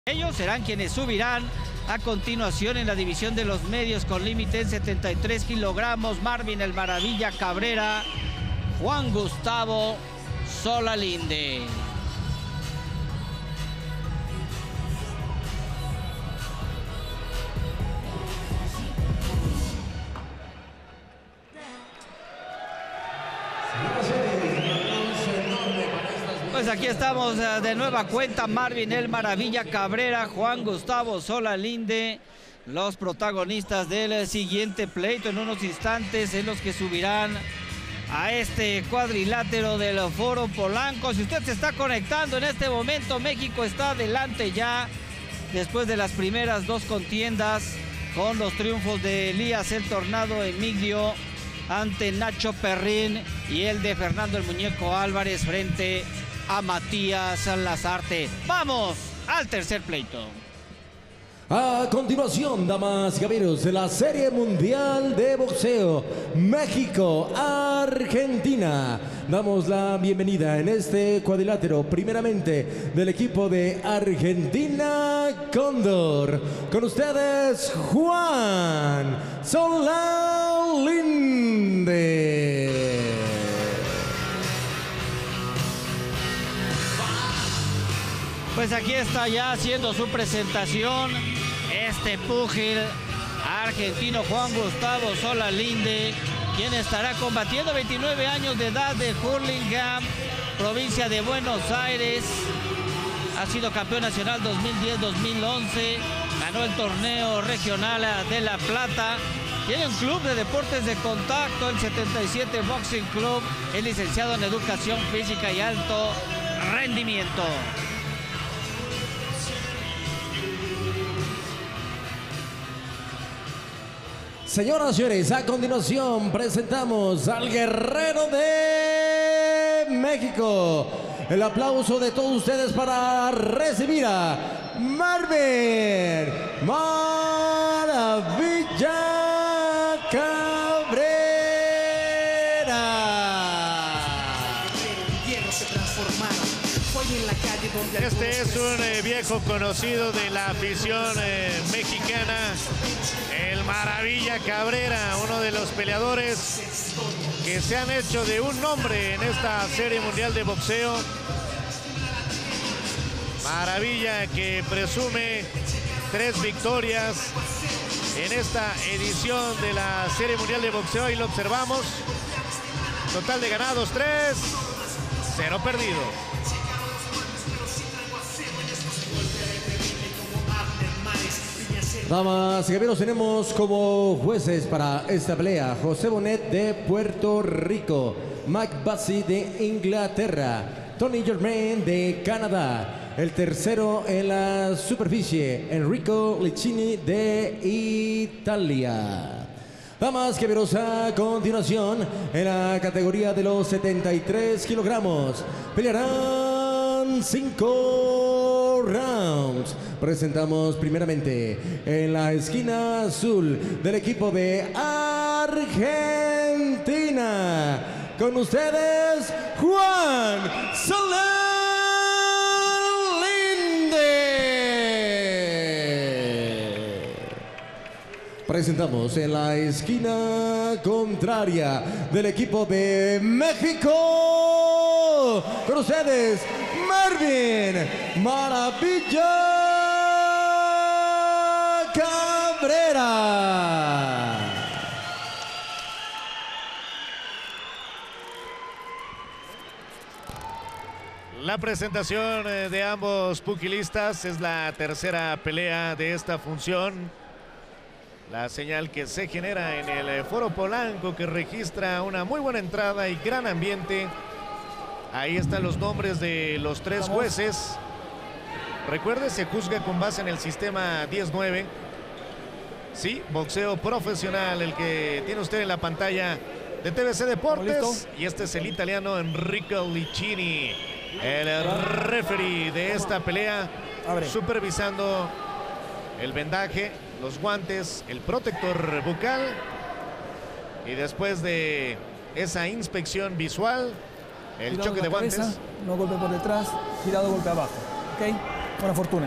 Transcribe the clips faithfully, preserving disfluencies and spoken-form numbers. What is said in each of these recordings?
Ellos serán quienes subirán a continuación en la división de los medios con límite en setenta y tres kilogramos. Marvin el Maravilla Cabrera, Juan Gustavo Solalinde. Pues aquí estamos de nueva cuenta, Marvin el Maravilla Cabrera, Juan Gustavo Solalinde, los protagonistas del siguiente pleito en unos instantes en los que subirán a este cuadrilátero del Foro Polanco. Si usted se está conectando en este momento, México está adelante ya después de las primeras dos contiendas con los triunfos de Elías el Tornado Emigdio ante Nacho Perrín y el de Fernando el Muñeco Álvarez frente a Matías Lazarte. Vamos al tercer pleito. A continuación, damas y caballeros, de la Serie Mundial de Boxeo México-Argentina. Damos la bienvenida en este cuadrilátero, primeramente del equipo de Argentina, Cóndor. Con ustedes, Juan Solalinde. Pues aquí está ya haciendo su presentación este púgil argentino Juan Gustavo Solalinde, quien estará combatiendo, veintinueve años de edad, de Hurlingham, provincia de Buenos Aires. Ha sido campeón nacional dos mil diez dos mil once, ganó el torneo regional de La Plata. Tiene un club de deportes de contacto, el setenta y siete Boxing Club, es licenciado en Educación Física y Alto Rendimiento. Señoras y señores, a continuación presentamos al guerrero de México. El aplauso de todos ustedes para recibir a Marvin Maravilla Cabrera. Este es un eh, viejo conocido de la afición eh, mexicana, el Maravilla Cabrera, uno de los peleadores que se han hecho de un nombre en esta Serie Mundial de Boxeo. Maravilla que presume tres victorias en esta edición de la Serie Mundial de Boxeo, y lo observamos. Total de ganados tres, cero perdidos. Damas y caballeros, tenemos como jueces para esta pelea José Bonet de Puerto Rico, Mike Bassi de Inglaterra, Tony Germain de Canadá. El tercero en la superficie, Enrico Licini de Italia. Damas y caballeros, a continuación, en la categoría de los setenta y tres kilogramos, pelearán cinco rounds. Presentamos primeramente en la esquina azul del equipo de Argentina. Con ustedes, Juan Solalinde. Presentamos en la esquina contraria del equipo de México. Con ustedes, Marvin Maravilla Cabrera. La presentación de ambos pugilistas es la tercera pelea de esta función. La señal que se genera en el Foro Polanco, que registra una muy buena entrada y gran ambiente. Ahí están los nombres de los tres jueces. Recuerde, se juzga con base en el sistema diez nueve. Sí, boxeo profesional, el que tiene usted en la pantalla de T V C Deportes. Y este es el italiano Enrico Licini, el referee de esta pelea, supervisando el vendaje, los guantes, el protector bucal. Y después de esa inspección visual, el choque de guantes. No golpe por detrás, girado golpe abajo. ¿Ok? Buena fortuna.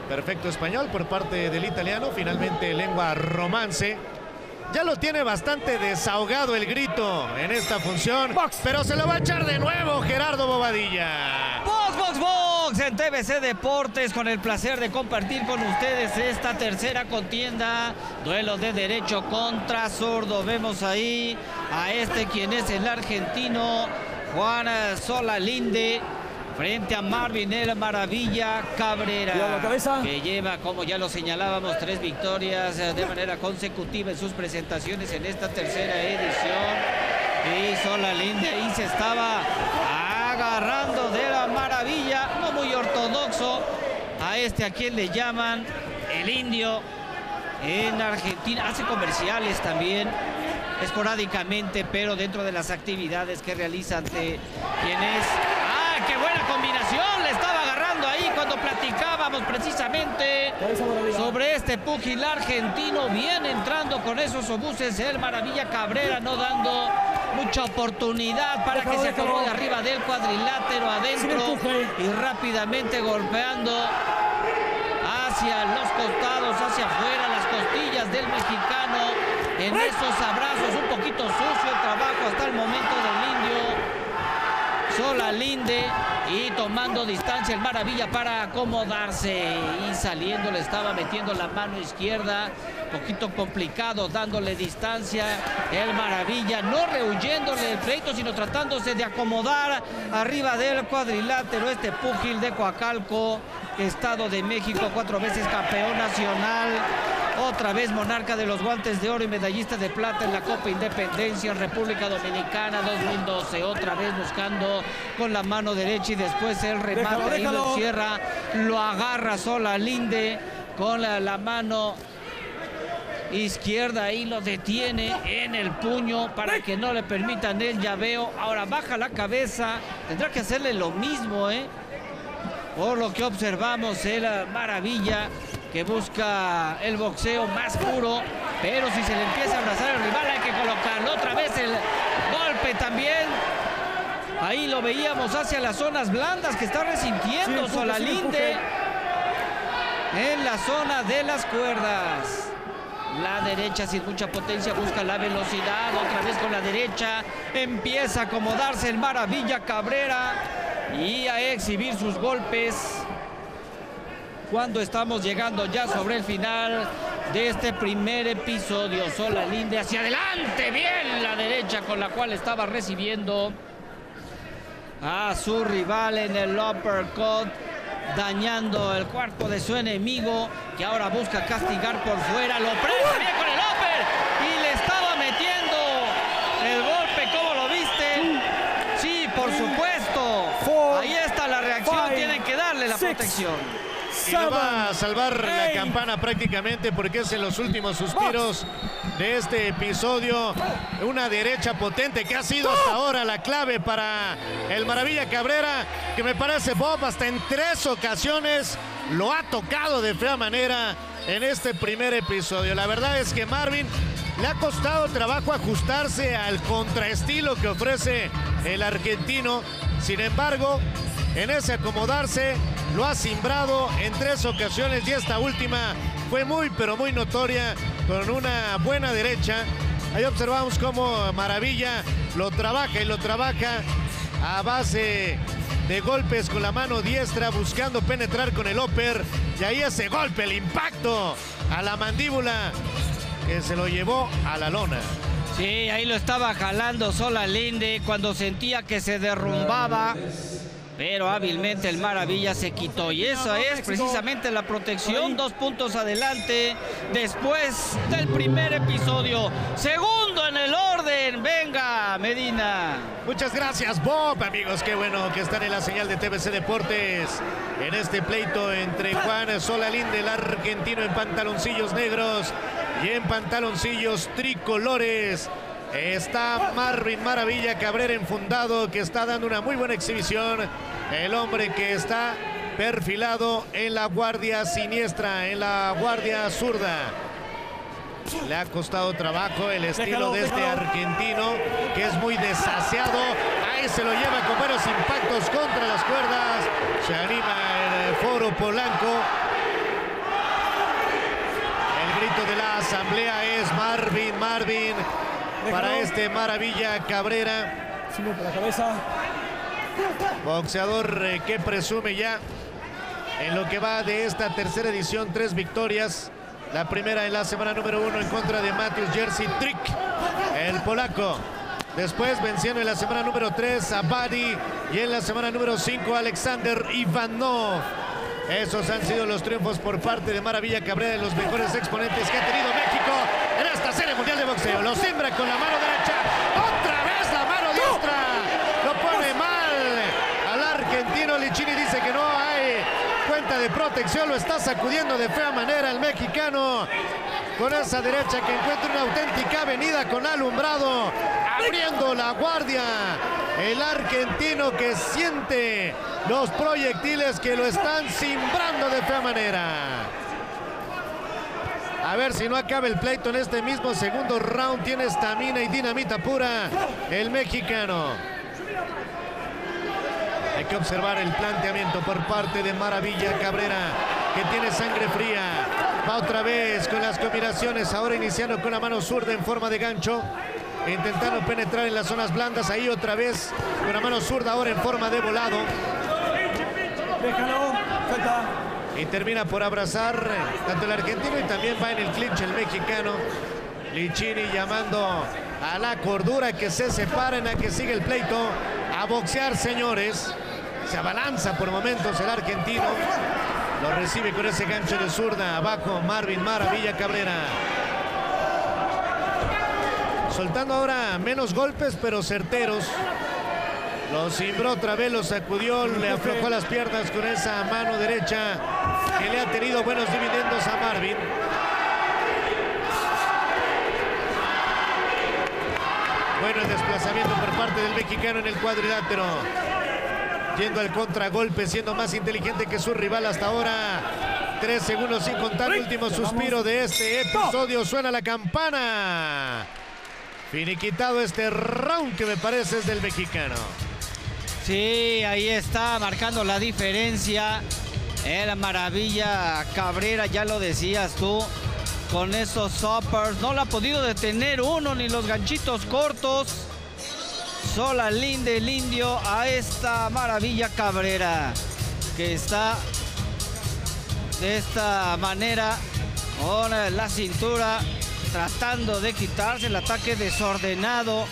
perfecto español por parte del italiano, finalmente lengua romance. Ya lo tiene bastante desahogado el grito en esta función, box. Pero se lo va a echar de nuevo Gerardo Bobadilla. Box, box, box en T V C Deportes, con el placer de compartir con ustedes esta tercera contienda. Duelo de derecho contra zurdo. Vemos ahí a este quien es el argentino Juan Solalinde, frente a Marvin el Maravilla Cabrera, que lleva, como ya lo señalábamos, tres victorias de manera consecutiva en sus presentaciones en esta tercera edición. Y Solalinde ahí se estaba agarrando de la Maravilla, no muy ortodoxo, a este a quien le llaman el indio en Argentina. Hace comerciales también, esporádicamente, pero dentro de las actividades que realiza ante quien es... ¡Qué buena combinación! Le estaba agarrando ahí cuando platicábamos precisamente sobre este púgil argentino. Viene entrando con esos obuses el Maravilla Cabrera, no dando mucha oportunidad para que se acomode arriba del cuadrilátero adentro y rápidamente golpeando hacia los costados, hacia afuera, las costillas del mexicano. En esos abrazos, un poquito sucio el trabajo hasta el momento del indio Solalinde, y tomando distancia el Maravilla para acomodarse, y saliendo le estaba metiendo la mano izquierda, poquito complicado, dándole distancia el Maravilla, no rehuyéndole el pleito, sino tratándose de acomodar arriba del cuadrilátero este púgil de Coacalco, Estado de México, cuatro veces campeón nacional, otra vez monarca de los guantes de oro y medallista de plata en la Copa Independencia en República Dominicana dos mil doce, otra vez buscando con la mano derecha y después el remate, déjalo, déjalo. Ahí lo encierra, lo agarra Solalinde con la, la mano izquierda, ahí lo detiene en el puño para que no le permitan el llaveo. Ahora baja la cabeza, tendrá que hacerle lo mismo, ¿eh? Por lo que observamos, el Maravilla que busca el boxeo más puro, pero si se le empieza a abrazar al rival hay que colocarlo. Otra vez el golpe también. Ahí lo veíamos hacia las zonas blandas que está resintiendo sí, Solalinde en la zona de las cuerdas. La derecha sin mucha potencia, busca la velocidad, otra vez con la derecha, empieza a acomodarse el Maravilla Cabrera y a exhibir sus golpes cuando estamos llegando ya sobre el final de este primer episodio. Solalinde hacia adelante, bien la derecha con la cual estaba recibiendo a su rival en el uppercut, dañando el cuerpo de su enemigo, que ahora busca castigar por fuera, lo prende bien con el upper y le estaba metiendo el golpe. ¿Cómo lo viste? Sí, por supuesto, ahí está la reacción, tienen que darle la protección. Y no va a salvar la campana prácticamente, porque es en los últimos suspiros de este episodio. Una derecha potente que ha sido hasta ahora la clave para el Maravilla Cabrera, que me parece, Bob, hasta en tres ocasiones lo ha tocado de fea manera en este primer episodio. La verdad es que Marvin le ha costado trabajo ajustarse al contraestilo que ofrece el argentino. Sin embargo, en ese acomodarse lo ha cimbrado en tres ocasiones, y esta última fue muy pero muy notoria con una buena derecha. Ahí observamos cómo Maravilla lo trabaja y lo trabaja a base de golpes con la mano diestra, buscando penetrar con el upper, y ahí ese golpe, el impacto a la mandíbula que se lo llevó a la lona. Sí, ahí lo estaba jalando Solalinde cuando sentía que se derrumbaba, pero hábilmente el Maravilla se quitó, y esa es precisamente la protección. Dos puntos adelante después del primer episodio, segundo en el orden. Venga, Medina. Muchas gracias, Bob. Amigos, qué bueno que están en la señal de T V C Deportes en este pleito entre Juan Solalinde, el argentino, en pantaloncillos negros y en pantaloncillos tricolores. Está Marvin Maravilla Cabrera enfundado, que está dando una muy buena exhibición. El hombre que está perfilado en la guardia siniestra, en la guardia zurda. Le ha costado trabajo el estilo de este argentino, que es muy desaseado. Ahí se lo lleva con buenos impactos contra las cuerdas. Se anima el Foro Polanco. pleito de la asamblea es Marvin, Marvin. Para este Maravilla Cabrera. Sube por la cabeza. Boxeador eh, que presume ya en lo que va de esta tercera edición, tres victorias. La primera en la semana número uno en contra de Matthews Jersey Trick, el polaco. Después venciendo en la semana número tres a Buddy y en la semana número cinco a Alexander Ivanov. Esos han sido los triunfos por parte de Maravilla Cabrera, de los mejores exponentes que ha tenido México en esta serie mundial de boxeo. Lo siembra con la mano derecha. Otra vez la mano diestra. Lo pone mal al argentino. Lichini dice que no hay cuenta de protección. Lo está sacudiendo de fea manera el mexicano. Con esa derecha que encuentra una auténtica avenida con alumbrado. Abriendo la guardia. El argentino que siente los proyectiles que lo están cimbrando de fea manera. A ver si no acaba el pleito en este mismo segundo round. Tiene estamina y dinamita pura el mexicano. Hay que observar el planteamiento por parte de Maravilla Cabrera, que tiene sangre fría. Va otra vez con las combinaciones, ahora iniciando con la mano zurda en forma de gancho, intentando penetrar en las zonas blandas. Ahí otra vez con la mano zurda, ahora en forma de volado. Déjalo, falta. Y termina por abrazar tanto el argentino y también va en el clinch el mexicano. Lichini llamando a la cordura, que se separen, a que siga el pleito. A boxear, señores. Se abalanza por momentos el argentino. Lo recibe con ese gancho de zurda. Abajo Marvin Maravilla Cabrera. Soltando ahora menos golpes, pero certeros. Lo cimbró otra vez, lo sacudió, le aflojó las piernas con esa mano derecha que le ha tenido buenos dividendos a Marvin. Bueno, el desplazamiento por parte del mexicano en el cuadrilátero. Yendo al contragolpe, siendo más inteligente que su rival hasta ahora. Tres segundos sin contar el último suspiro de este episodio. Suena la campana. Finiquitado este round, que me parece es del mexicano. Sí, ahí está marcando la diferencia el Maravilla Cabrera, ya lo decías tú, con esos uppers. No lo ha podido detener uno, ni los ganchitos cortos. Solalinde, el indio, a esta Maravilla Cabrera, que está de esta manera con la cintura, tratando de quitarse el ataque desordenado,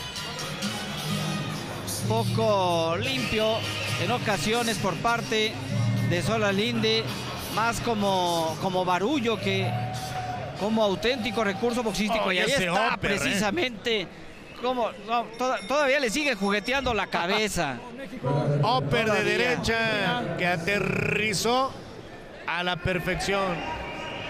poco limpio en ocasiones por parte de Solalinde, más como, como barullo que como auténtico recurso boxístico. Oh, y ahí está upper, precisamente, eh. como no, to todavía le sigue jugueteando la cabeza. Upper de derecha que aterrizó a la perfección.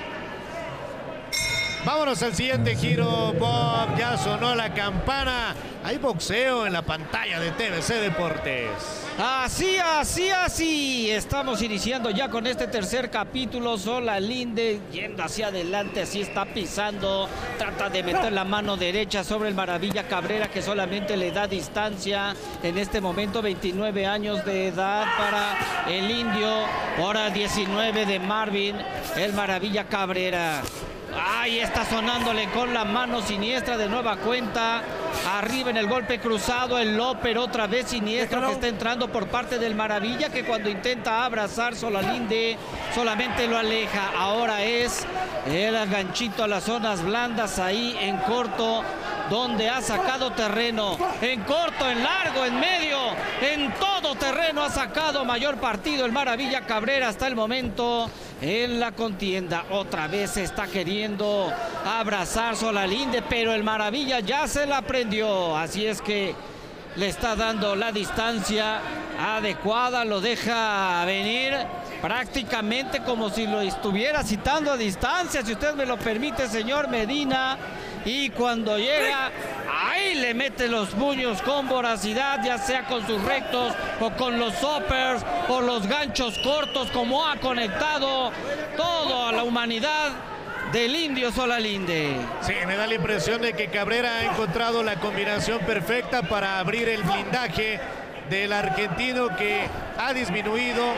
Vámonos al siguiente giro, Bob. Ya sonó la campana. Hay boxeo en la pantalla de T V C Deportes. Así, así, así. Estamos iniciando ya con este tercer capítulo. Solalinde yendo hacia adelante, así está pisando. Trata de meter la mano derecha sobre el Maravilla Cabrera, que solamente le da distancia. En este momento veintinueve años de edad para el indio. Ahora diecinueve de Marvin, el Maravilla Cabrera. Ahí está sonándole con la mano siniestra de nueva cuenta. Arriba en el golpe cruzado, el upper otra vez siniestro que está entrando por parte del Maravilla, que cuando intenta abrazar Solalinde solamente lo aleja. Ahora es el ganchito a las zonas blandas, ahí en corto, donde ha sacado terreno. En corto, en largo, en medio, en todo terreno ha sacado mayor partido el Maravilla Cabrera hasta el momento en la contienda. Otra vez está queriendo abrazar Solalinde, pero el Maravilla ya se la prendió. Así es que le está dando la distancia adecuada, lo deja venir prácticamente como si lo estuviera citando a distancia, si usted me lo permite, señor Medina. Y cuando llega, ahí le mete los puños con voracidad, ya sea con sus rectos o con los uppers o los ganchos cortos, como ha conectado todo a la humanidad del indio Solalinde. Sí, me da la impresión de que Cabrera ha encontrado la combinación perfecta para abrir el blindaje del argentino, que ha disminuido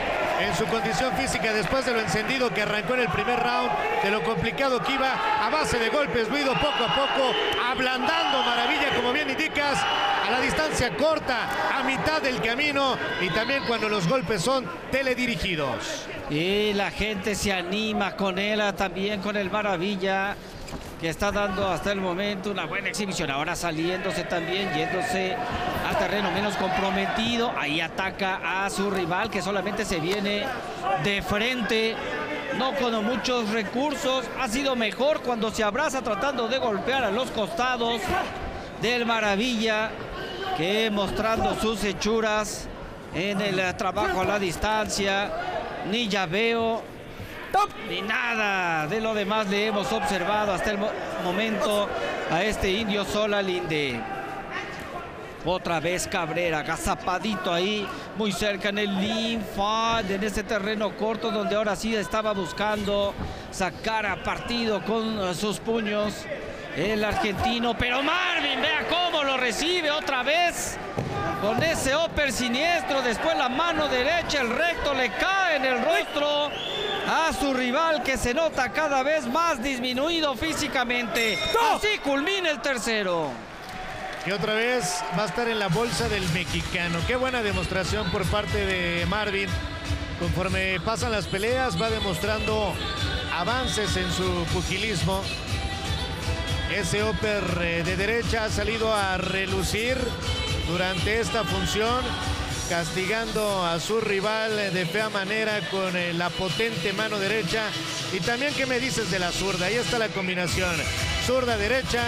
en su condición física después de lo encendido que arrancó en el primer round, de lo complicado que iba a base de golpes, ruido poco a poco, ablandando Maravilla, como bien indicas, a la distancia corta, a mitad del camino, y también cuando los golpes son teledirigidos. Y la gente se anima con él, también con el Maravilla, que está dando hasta el momento una buena exhibición. Ahora saliéndose también, yéndose al terreno menos comprometido. Ahí ataca a su rival, que solamente se viene de frente, no con muchos recursos. Ha sido mejor cuando se abraza tratando de golpear a los costados del Maravilla, que mostrando sus hechuras en el trabajo a la distancia. Ni llaveo ni nada de lo demás le hemos observado hasta el mo momento a este indio Solalinde. Otra vez Cabrera, agazapadito ahí, muy cerca en el linfa, en ese terreno corto donde ahora sí estaba buscando sacar a partido con sus puños el argentino. Pero Marvin, vea cómo lo recibe otra vez con ese upper siniestro. Después la mano derecha, el recto le cae en el rostro a su rival, que se nota cada vez más disminuido físicamente. Así culmina el tercero. Y otra vez va a estar en la bolsa del mexicano. Qué buena demostración por parte de Marvin. Conforme pasan las peleas va demostrando avances en su pugilismo. Ese upper de derecha ha salido a relucir durante esta función, castigando a su rival de fea manera con la potente mano derecha. Y también, ¿qué me dices de la zurda? Ahí está la combinación, zurda-derecha,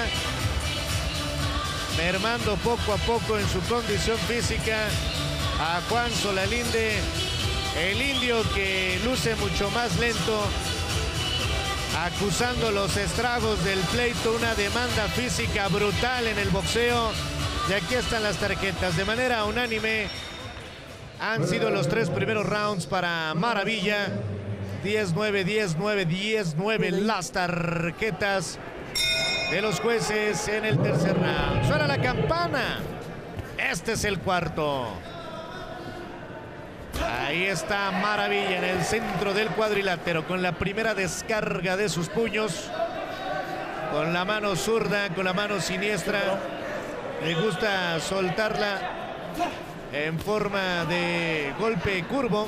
mermando poco a poco en su condición física a Juan Solalinde, el indio que luce mucho más lento, acusando los estragos del pleito, una demanda física brutal en el boxeo. Y aquí están las tarjetas. De manera unánime han sido los tres primeros rounds para Maravilla. diez nueve, diez nueve, diez nueve las tarjetas de los jueces en el tercer round. Suena la campana. Este es el cuarto. Ahí está Maravilla en el centro del cuadrilátero con la primera descarga de sus puños. Con la mano zurda, con la mano siniestra. Le gusta soltarla en forma de golpe curvo.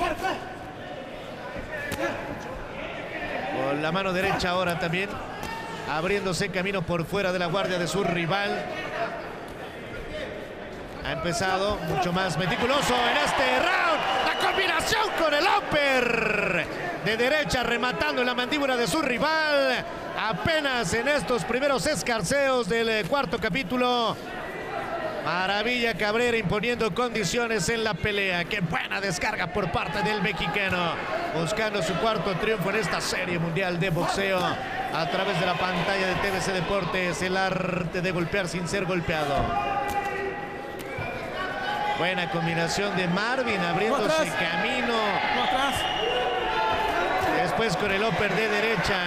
Con la mano derecha ahora también, abriéndose camino por fuera de la guardia de su rival. Ha empezado mucho más meticuloso en este round. La combinación con el upper de derecha, rematando en la mandíbula de su rival. Apenas en estos primeros escarceos del cuarto capítulo. Maravilla Cabrera imponiendo condiciones en la pelea. Qué buena descarga por parte del mexicano, buscando su cuarto triunfo en esta serie mundial de boxeo a través de la pantalla de T V C Deportes. El arte de golpear sin ser golpeado. Buena combinación de Marvin, abriéndose camino. Después con el upper de derecha,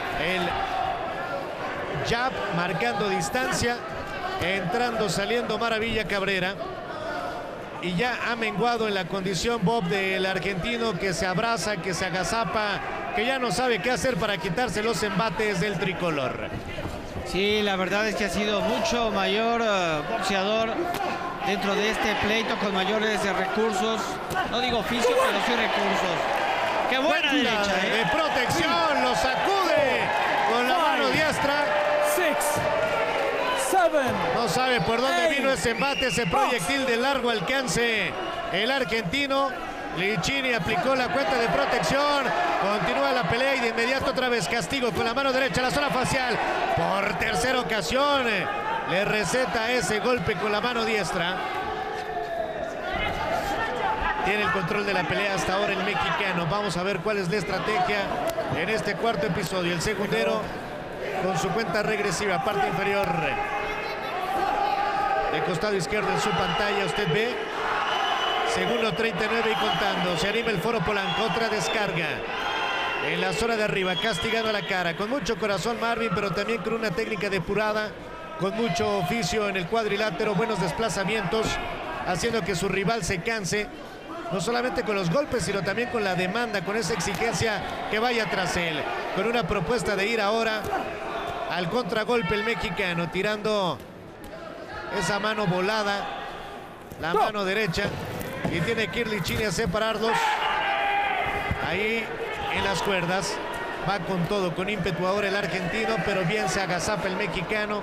el jab marcando distancia. Entrando, saliendo Maravilla Cabrera. Y ya ha menguado en la condición Bob del argentino, que se abraza, que se agazapa, que ya no sabe qué hacer para quitarse los embates del tricolor. Sí, la verdad es que ha sido mucho mayor uh, boxeador dentro de este pleito, con mayores uh, recursos. No digo físico, pero sí recursos. ¡Qué buena derecha! ¿eh? De protección, lo sacude con la mano diestra. No sabe por dónde vino ese embate, ese proyectil de largo alcance. El argentino Lichini aplicó la cuenta de protección. Continúa la pelea y de inmediato otra vez castigo con la mano derecha, la zona facial. Por tercera ocasión le receta ese golpe con la mano diestra. Tiene el control de la pelea hasta ahora el mexicano. Vamos a ver cuál es la estrategia en este cuarto episodio. El segundero con su cuenta regresiva, parte inferior de costado izquierdo en su pantalla. Usted ve segundo treinta y nueve y contando. Se anima el Foro Polanco. Otra descarga en la zona de arriba, castigando a la cara. Con mucho corazón Marvin, pero también con una técnica depurada, con mucho oficio en el cuadrilátero. Buenos desplazamientos, haciendo que su rival se canse. no solamente con los golpes, sino también con la demanda, con esa exigencia que vaya tras él. Con una propuesta de ir ahora al contragolpe el mexicano, tirando esa mano volada, la mano derecha, y tiene que ir Lichini a separarlos. Ahí en las cuerdas, va con todo, con ímpetu ahora el argentino, pero bien se agazapa el mexicano.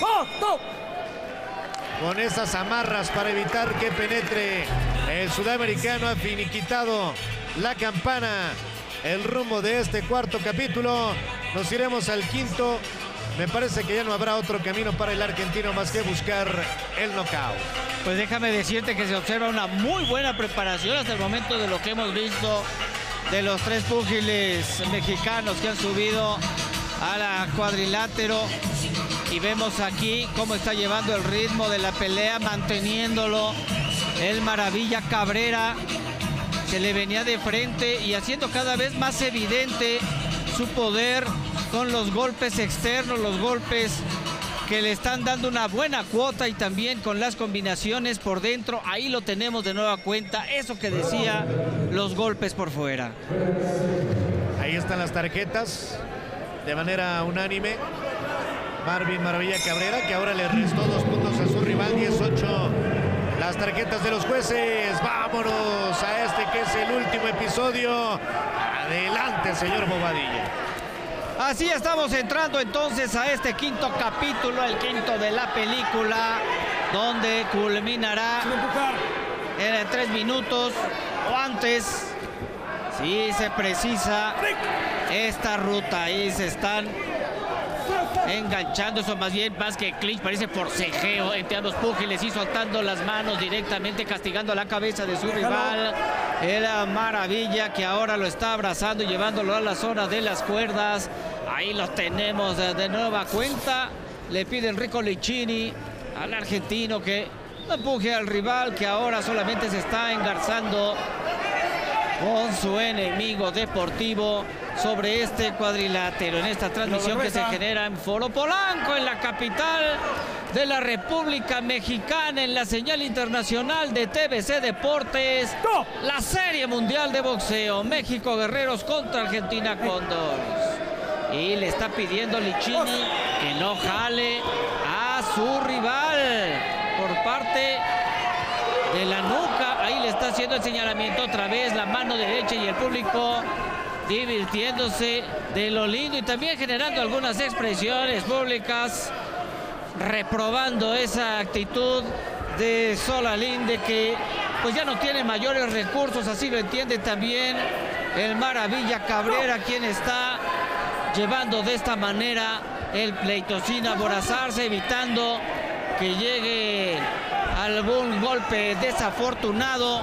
Con esas amarras para evitar que penetre el sudamericano. Ha finiquitado la campana, el rumbo de este cuarto capítulo. Nos iremos al quinto. Me parece que ya no habrá otro camino para el argentino más que buscar el knockout. Pues déjame decirte que se observa una muy buena preparación hasta el momento de lo que hemos visto de los tres púgiles mexicanos que han subido a la cuadrilátero. Y vemos aquí cómo está llevando el ritmo de la pelea, manteniéndolo el Maravilla Cabrera. Se le venía de frente y haciendo cada vez más evidente su poder con los golpes externos, los golpes que le están dando una buena cuota, y también con las combinaciones por dentro. Ahí lo tenemos de nueva cuenta, eso que decía, los golpes por fuera. Ahí están las tarjetas de manera unánime. Marvin Maravilla Cabrera, que ahora le restó dos puntos a su rival, diez ocho. Las tarjetas de los jueces. Vámonos a este que es el último episodio. Adelante, señor Bobadilla. Así estamos entrando entonces a este quinto capítulo, el quinto de la película, donde culminará en tres minutos o antes, si se precisa, esta ruta. Ahí se están enganchando, eso más bien, más que clinch, parece forcejeo entre ambos púgiles, y soltando las manos directamente, castigando la cabeza de su rival, el Maravilla, que ahora lo está abrazando y llevándolo a la zona de las cuerdas. Ahí lo tenemos de nueva cuenta. Le pide Enrico Lichini al argentino que no empuje al rival, que ahora solamente se está engarzando con su enemigo deportivo sobre este cuadrilátero, en esta transmisión que se genera en Foro Polanco, en la capital de la República Mexicana, en la señal internacional de T V C Deportes, la Serie Mundial de Boxeo, México Guerreros contra Argentina Condors. Y le está pidiendo Lichini que no jale a su rival por parte de la nuca. Ahí le está haciendo el señalamiento otra vez, la mano derecha, y el público divirtiéndose de lo lindo y también generando algunas expresiones públicas, reprobando esa actitud de Solalinde, que pues ya no tiene mayores recursos. Así lo entiende también el Maravilla Cabrera, quien está llevando de esta manera el pleito sin aborazarse, evitando que llegue algún golpe desafortunado,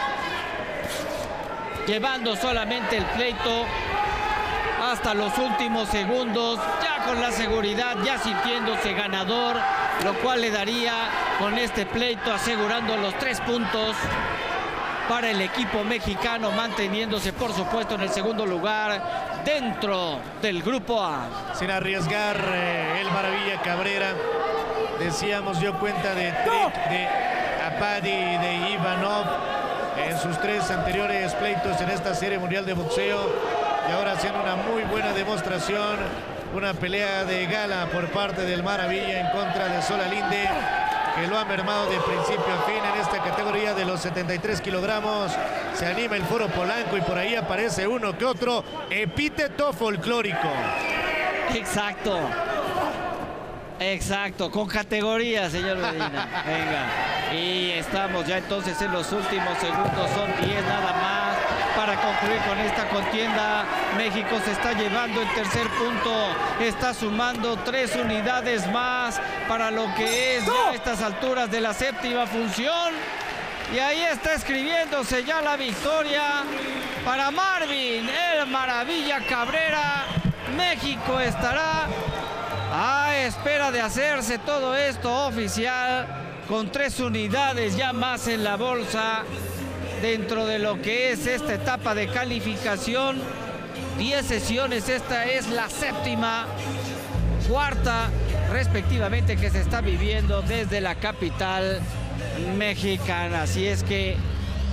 llevando solamente el pleito hasta los últimos segundos, ya con la seguridad, ya sintiéndose ganador, lo cual le daría con este pleito asegurando los tres puntos para el equipo mexicano, manteniéndose por supuesto en el segundo lugar dentro del grupo A. Sin arriesgar eh, el Maravilla Cabrera, decíamos, dio cuenta de Trick, de Apadi y de Ivanov en sus tres anteriores pleitos en esta Serie Mundial de Boxeo, y ahora haciendo una muy buena demostración, una pelea de gala por parte del Maravilla en contra de Solalinde, que lo ha mermado de principio a fin en esta categoría de los setenta y tres kilogramos. Se anima el Foro Polanco y por ahí aparece uno que otro epíteto folclórico. Exacto. Exacto, con categoría, señor Medina. Venga. Y estamos ya entonces en los últimos segundos, son diez nada más para concluir con esta contienda. México se está llevando el tercer punto, está sumando tres unidades más para lo que es ya a estas alturas de la séptima función. Y ahí está escribiéndose ya la victoria para Marvin, el Maravilla Cabrera. México estará a espera de hacerse todo esto oficial, con tres unidades ya más en la bolsa dentro de lo que es esta etapa de calificación. diez sesiones, esta es la séptima, cuarta respectivamente, que se está viviendo desde la capital mexicana. Así es que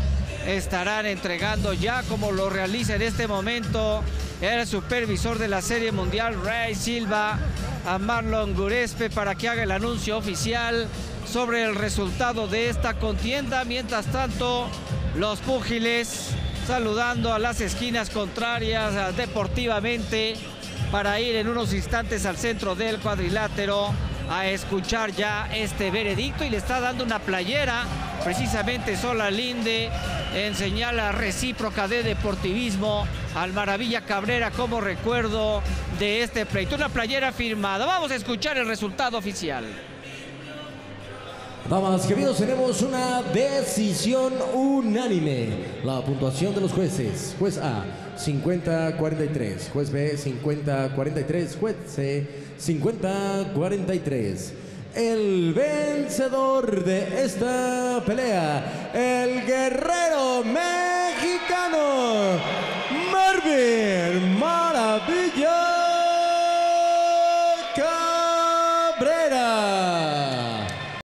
estarán entregando ya, como lo realiza en este momento el supervisor de la Serie Mundial, Ray Silva, a Marlon Gurespe para que haga el anuncio oficial sobre el resultado de esta contienda. Mientras tanto, los púgiles saludando a las esquinas contrarias deportivamente para ir en unos instantes al centro del cuadrilátero a escuchar ya este veredicto, y le está dando una playera precisamente Solalinde en señal recíproca de deportivismo al Maravilla Cabrera como recuerdo de este pleito. Una playera firmada. Vamos a escuchar el resultado oficial. Damas y caballeros, tenemos una decisión unánime. La puntuación de los jueces: juez A, cincuenta a cuarenta y tres, juez B, cincuenta a cuarenta y tres, juez C, cincuenta a cuarenta y tres. El vencedor de esta pelea, el guerrero mexicano Marvin Maravilla Cabrera.